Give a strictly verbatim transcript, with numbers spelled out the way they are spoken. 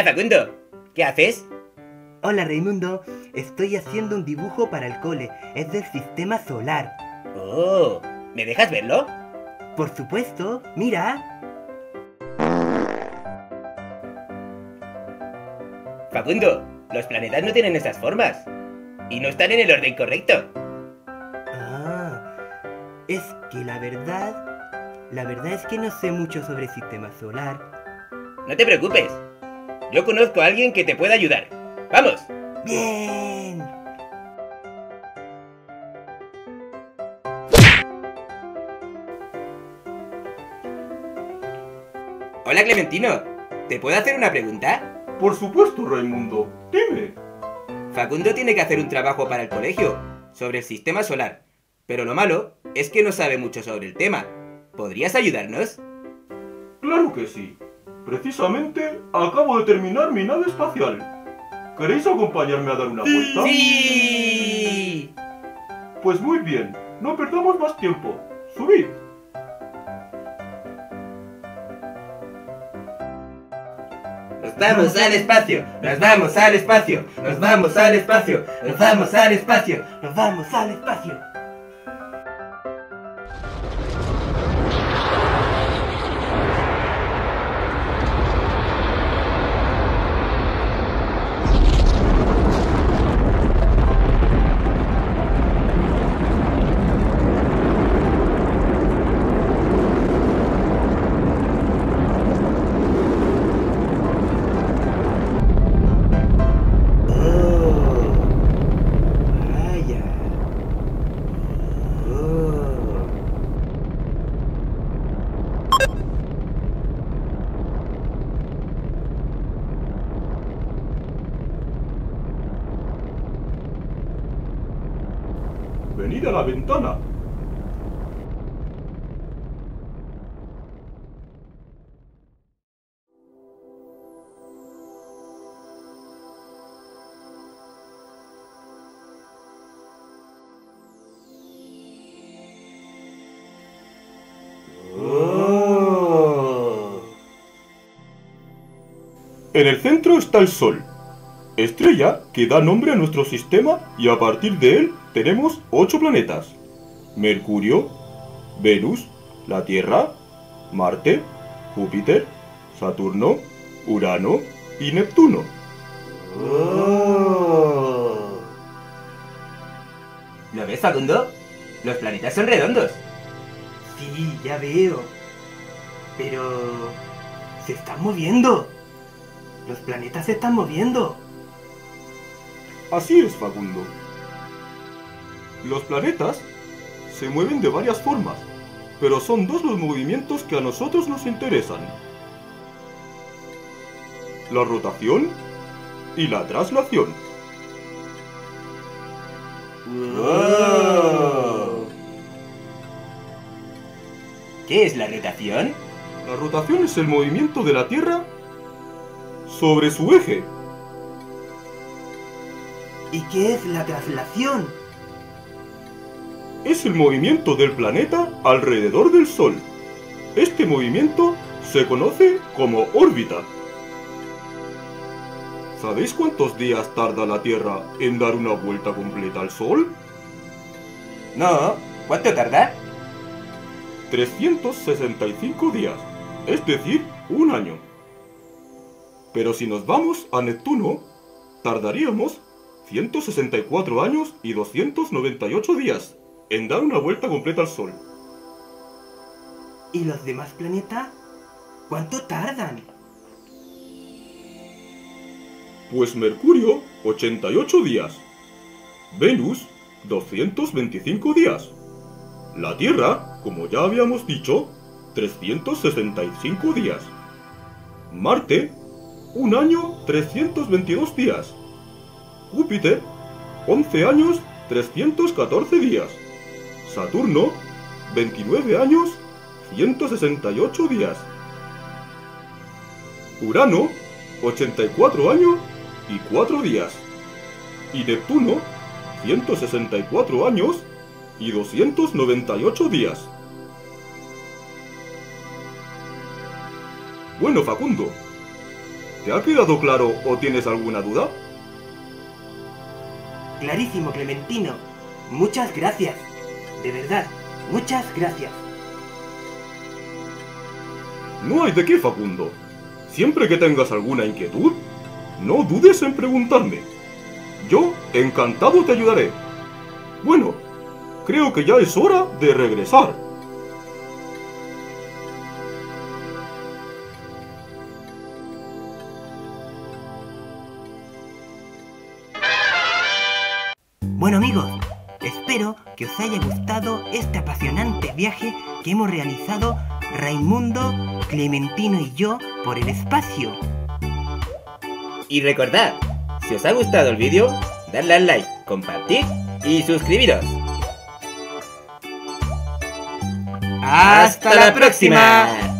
Facundo, ¿qué haces? Hola Raimundo, estoy haciendo un dibujo para el cole, es del sistema solar. Oh, ¿me dejas verlo? Por supuesto, mira. Facundo, los planetas no tienen esas formas. Y no están en el orden correcto. Ah, es que la verdad... La verdad es que no sé mucho sobre el sistema solar. No te preocupes. Yo conozco a alguien que te pueda ayudar. ¡Vamos! ¡Bien! Hola Clementino, ¿te puedo hacer una pregunta? Por supuesto, Raimundo. Dime. Facundo tiene que hacer un trabajo para el colegio sobre el sistema solar, pero lo malo es que no sabe mucho sobre el tema. ¿Podrías ayudarnos? Claro que sí. Precisamente acabo de terminar mi nave espacial. ¿Queréis acompañarme a dar una vuelta? ¡Sí! Pues muy bien, no perdamos más tiempo. ¡Subid! Nos vamos al espacio, nos vamos al espacio, nos vamos al espacio, nos vamos al espacio, ¡Nos vamos al espacio! Venid a la ventana. Oh. En el centro está el Sol, estrella que da nombre a nuestro sistema, y a partir de él tenemos ocho planetas: Mercurio, Venus, la Tierra, Marte, Júpiter, Saturno, Urano y Neptuno. Oh. ¿Lo ves, Facundo? Los planetas son redondos. Sí, ya veo. Pero... se están moviendo. Los planetas se están moviendo. Así es, Facundo. Los planetas se mueven de varias formas, pero son dos los movimientos que a nosotros nos interesan: la rotación y la traslación. Oh. ¿Qué es la rotación? La rotación es el movimiento de la Tierra sobre su eje. ¿Y qué es la traslación? Es el movimiento del planeta alrededor del Sol. Este movimiento se conoce como órbita. ¿Sabéis cuántos días tarda la Tierra en dar una vuelta completa al Sol? No, ¿cuánto tarda? trescientos sesenta y cinco días, es decir, un año. Pero si nos vamos a Neptuno, tardaríamos ciento sesenta y cuatro años y doscientos noventa y ocho días en dar una vuelta completa al Sol. ¿Y los demás planetas? ¿Cuánto tardan? Pues Mercurio, ochenta y ocho días. Venus, doscientos veinticinco días. La Tierra, como ya habíamos dicho, trescientos sesenta y cinco días. Marte, un año, trescientos veintidós días. Júpiter, once años, trescientos catorce días. Saturno, veintinueve años, ciento sesenta y ocho días. Urano, ochenta y cuatro años y cuatro días. Y Neptuno, ciento sesenta y cuatro años y doscientos noventa y ocho días. Bueno, Facundo, ¿Te ha quedado claro o tienes alguna duda? Clarísimo, Clementino. Muchas gracias. De verdad, muchas gracias. No hay de qué, Facundo. Siempre que tengas alguna inquietud, no dudes en preguntarme. Yo, encantado, te ayudaré. Bueno, creo que ya es hora de regresar. Bueno amigos, espero que os haya gustado este apasionante viaje que hemos realizado Raimundo, Clementino y yo por el espacio. Y recordad, si os ha gustado el vídeo, dadle al like, compartid y suscribiros. ¡Hasta la próxima!